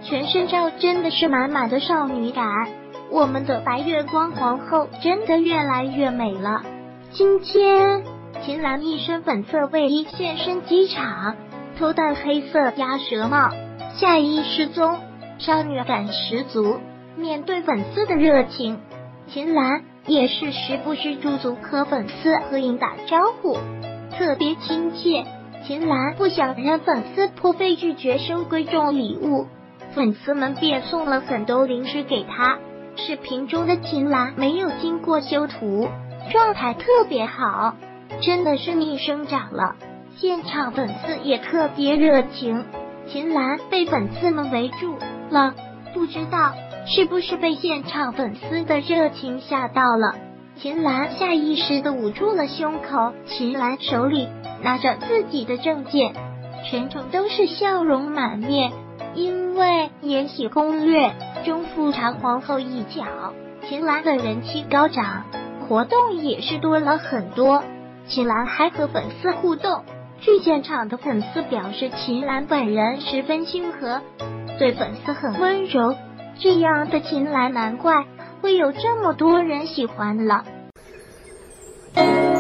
全身照真的是满满的少女感。我们的白月光皇后真的越来越美了。今天，秦岚一身粉色卫衣现身机场，头戴黑色鸭舌帽，下衣失踪，少女感十足。面对粉丝的热情，秦岚也是时不时驻足和粉丝合影打招呼，特别亲切。秦岚不想让粉丝破费拒绝收贵重礼物，粉丝们便送了很多零食给她。视频中的秦岚没有经过修图，状态特别好，真的是逆生长了。现场粉丝也特别热情，秦岚被粉丝们围住了，不知道是不是被现场粉丝的热情吓到了。秦岚下意识地捂住了胸口，秦岚手里拿着自己的证件，全程都是笑容满面。因为《延禧攻略》中富察皇后一角，秦岚的人气高涨，活动也是多了很多。秦岚还和粉丝互动，据现场的粉丝表示，秦岚本人十分亲和，对粉丝很温柔。这样的秦岚难怪会有这么多人喜欢了。